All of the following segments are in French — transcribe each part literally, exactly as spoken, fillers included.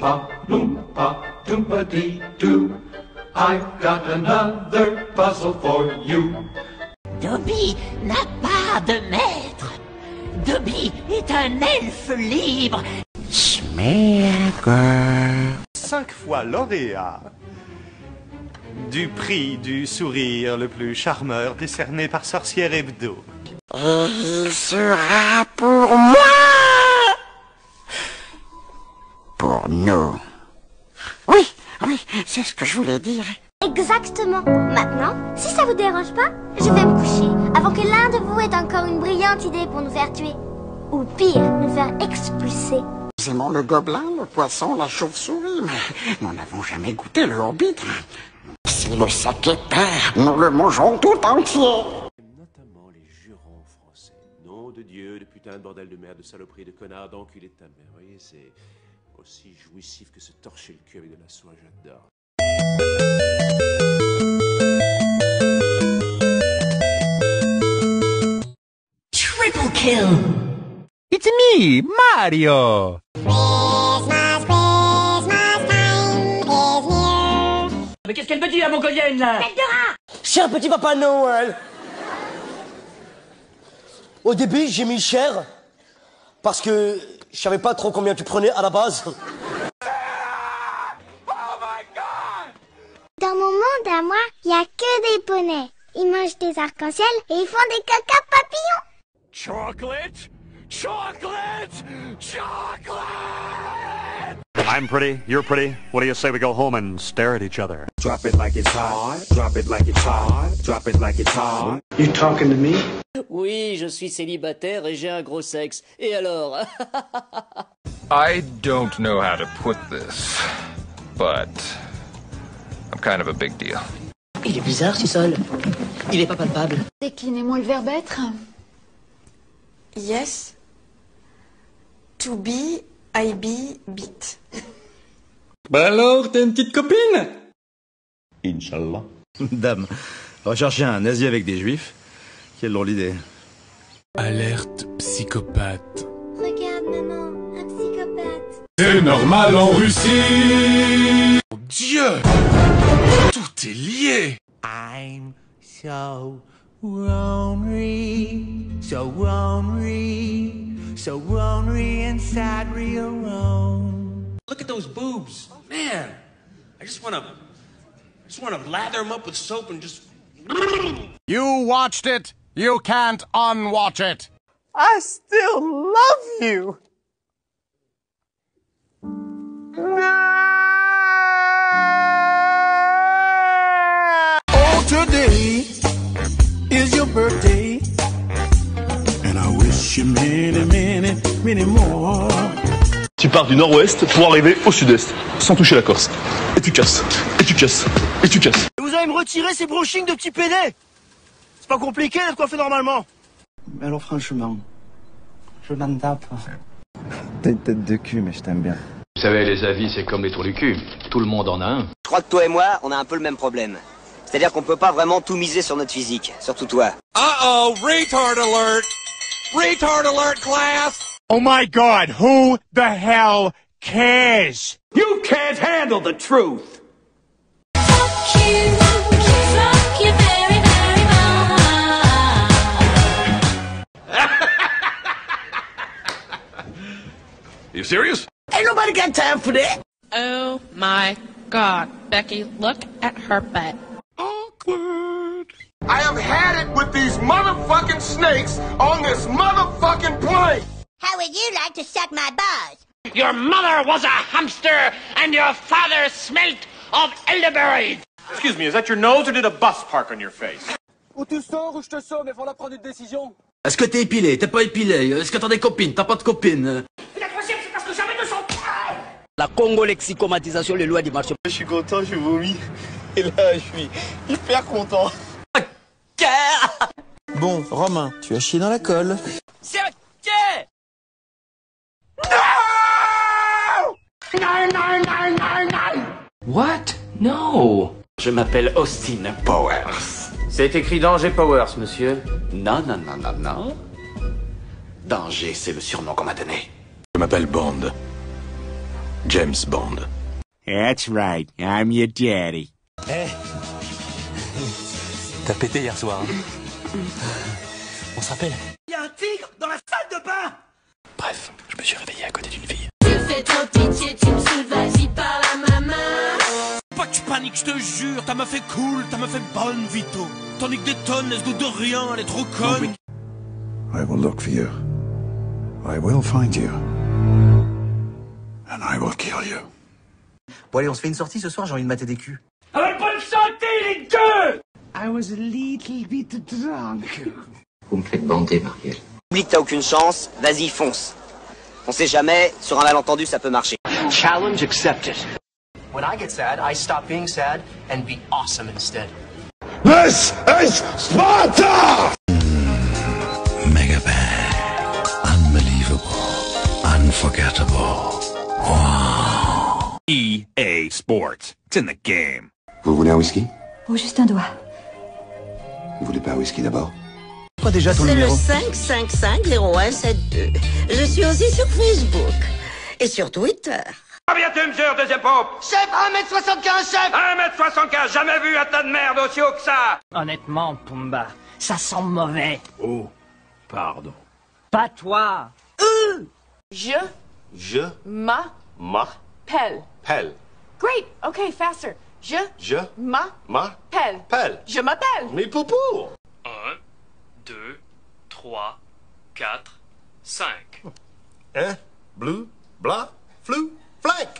Loompa, Loompa, Doompa-Dee-Doo. I've got another puzzle for you. Dobby n'a pas de maître. Dobby est un elfe libre. Schmecker. Cinq fois lauréat du prix du sourire le plus charmeur décerné par Sorcière Hebdo. Et il sera pour moi. Pour nous. Oui, oui, c'est ce que je voulais dire. Exactement. Maintenant, si ça vous dérange pas, je vais me coucher avant que l'un de vous ait encore une brillante idée pour nous faire tuer. Ou pire, nous faire expulser. Nous aimons le gobelin, le poisson, la chauve-souris, mais nous n'avons jamais goûté le hobbit. Si le sac est terre, nous le mangeons tout entier. Notamment les jurons français. Nom de Dieu, de putain de bordel de merde, de saloperie, de connard, d'enculé de ta mère. Vous voyez, c'est aussi jouissif que se torcher le cul avec de la soie, j'adore. Triple kill. It's me, Mario. Christmas, Christmas time is near. Mais qu'est-ce qu'elle me dit, la mongolienne, là? Tête de rat. Cher petit papa Noël. Au début, j'ai mis cher, parce que je savais pas trop combien tu prenais à la base. Dans mon monde à moi, il y a que des poneys. Ils mangent des arcs-en-ciel et ils font des caca papillons. Chocolate! Chocolate! Chocolate! I'm pretty, you're pretty. What do you say we go home and stare at each other? Drop it like it's hot. Drop it like it's hot. Drop it like it's hot. You talking to me? Oui, je suis célibataire et j'ai un gros sexe. Et alors? I don't know how to put this, but I'm kind of a big deal. Il est bizarre, ce sol. Il est pas palpable. Déclinez-moi le verbe être. Yes. To be, I be, beat. Bah alors, t'as une petite copine? Inch'Allah. Dame, recherchez un nazi avec des juifs. Quelle drôle d'idée. Alerte psychopathe. Regarde maman, un psychopathe. C'est normal en Russie. Mon Dieu, tout est lié. I'm so lonely, so lonely, so lonely inside real alone. Look at those boobs, man. I just wanna, I just wanna lather them up with soap and just. You watched it. You can't unwatch it. I still love you. Oh, today is your birthday, and I wish you many, many, many more. Tu pars du nord-ouest pour arriver au sud-est, sans toucher la Corse. Et tu casses, et tu casses, et tu casses. Vous allez me retirer ces brushings de petits pédés. C'est pas compliqué d'être coiffé normalement. Mais alors franchement, je m'en tape. T'as une tête de cul, mais je t'aime bien. Vous savez, les avis, c'est comme les trous du cul. Tout le monde en a un. Je crois que toi et moi, on a un peu le même problème. C'est-à-dire qu'on peut pas vraiment tout miser sur notre physique, surtout toi. Uh-oh, retard alert! Retard alert, class! Oh my God, who the hell cares? You can't handle the truth! Fuck you, fuck you very, very much. You serious? Ain't nobody got time for that. Oh my God, Becky, look at her butt. Awkward. I have had it with these motherfucking snakes on this motherfucking plane. How would you like to suck my balls? Your mother was a hamster and your father smelt of elderberries. Excuse me, is that your nose or did a bus park on your face? Ou tu sors ou je te sors, mais faut la prendre une décision. Est-ce que t'es épilé? T'es pas épilé? Est-ce que t'as des copines? T'as pas de copines? La troisième, c'est parce que j'avais de son poids. La congo-lexicomatisation, les lois du marché. Je suis content, je vomis. Et là, je suis hyper content. Bon, Romain, tu as chié dans la colle. C'est ok. No! No, no, no, no, no! What? No! Je m'appelle Austin Powers. C'est écrit Danger Powers, monsieur. Non, non, non, non, non. Danger, c'est le surnom qu'on m'a donné. Je m'appelle Bond. James Bond. That's right, I'm your daddy. Eh, t'as pété hier soir. Hein. On se rappelle? Il y a un tigre dans la salle de bain. Bref, je me suis réveillé à côté d'une fille. Tu fais trop pitié, tu me saoules, vas-y par la maman. Pas que tu paniques, je te jure, ta meuf est cool, ta meuf est bonne, Vito. Tandis que des tonnes, elle se doute de rien, elle est trop conne. I will look for you. I will find you. And I will kill you. Bon allez, on se fait une sortie ce soir, j'ai envie de mater des culs. Alors bonne santé les deux. I was a little bit drunk. Vous me faites bander, Marielle. Oublie que t'as aucune chance, vas-y, fonce. On sait jamais, sur un malentendu, ça peut marcher. Challenge accepted. When I get sad, I stop being sad and be awesome instead. This is Sparta! Mega Man. Unbelievable. Unforgettable. Wow. E A Sports. It's in the game. Vous voulez un whisky? Oh, juste un doigt. Vous voulez pas un whisky d'abord? Quoi déjà ton C'est le numéro? cinq cinq cinq zéro un sept deux. Je suis aussi sur Facebook et sur Twitter. Combien tu mesures, deuxième pompe? Chef, un mètre soixante-quinze, chef. un mètre soixante-quinze, jamais vu un tas de merde aussi haut que ça. Honnêtement, Pumba, ça sent mauvais. Oh, pardon. Pas toi. Euh. Je Je ma ma pelle. pelle. Great. Okay, faster. Je Je ma ma pelle. pelle. Je m'appelle. Mais popo. un, deux, trois, quatre, cinq. Un, bleu, blanc, flou, flac.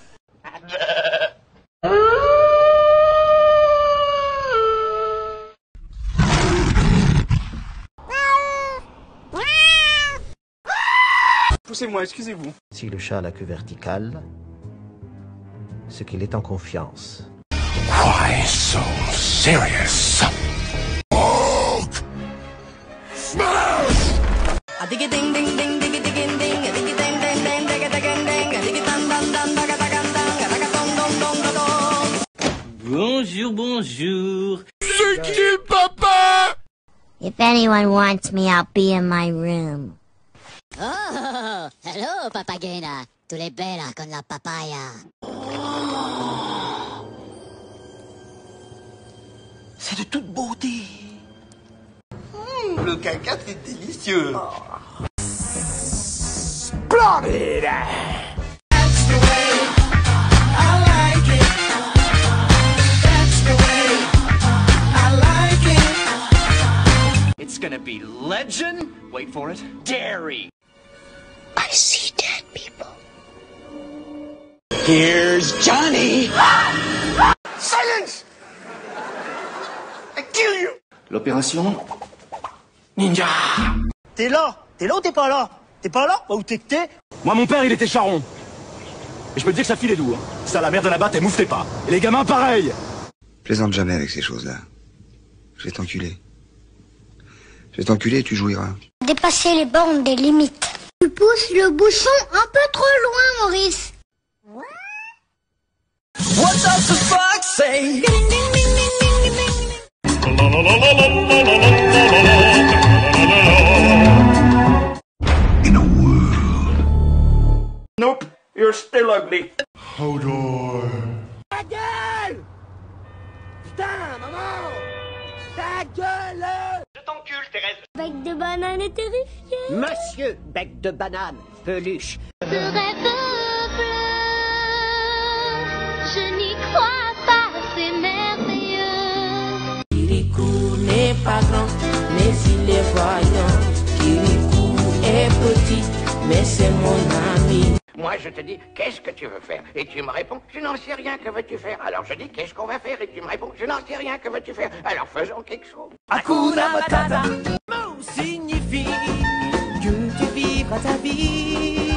Poussez-moi, excusez-vous. Si le chat a la queue verticale, c'est qu'il est en confiance. Why so serious? Hulk! Smash! A diggy ding ding ding diggy digging ding a diggy ding ding ding diggy digging ding a diggy dun dun dun daga daga dang a daga dong dong dong dong. Bonjour, bonjour. C'est qui, papa? If anyone wants me, I'll be in my room. Oh, hello, papagena. Tu l'es bella con la papaya. C'est de toute beauté. Mmh, le caca, c'est délicieux. Oh. Splendid! That's the way I like it. That's the way I like it. It's gonna be legend. Wait for it. Dairy. I see dead people. Here's Johnny. Silence! I kill you! L'opération Ninja! T'es là? T'es là ou t'es pas là? T'es pas là? Bah où t'es que t'es? Moi, mon père, il était charron. Et je peux te dire que ça filait doux. Hein. Ça, la mère de la batte, elle mouftait pas. Et les gamins, pareil. Plaisante jamais avec ces choses-là. Je vais t'enculer. Je vais t'enculer et tu jouiras. Dépasser les bornes des limites. Tu pousses le bouchon un peu trop loin, Maurice. What does the fox say? In a world. Nope, you're still ugly. Hodor. Ta gueule! Putain, maman! Ta gueule! Je t'encule, Thérèse. Bec de banane est terrifié. Monsieur Bec de banane, peluche. Ce rêve bleu, je n'y crois pas, c'est merveilleux. Kirikou n'est pas grand, mais il est voyant. Kirikou est petit, mais c'est mon ami. Moi, je te dis, qu'est-ce que tu veux faire? Et tu me réponds, je n'en sais rien, que veux-tu faire? Alors je dis, qu'est-ce qu'on va faire? Et tu me réponds, je n'en sais rien, que veux-tu faire? Alors faisons quelque chose. Hakuna Matata. Mot signifie que tu vivras ta vie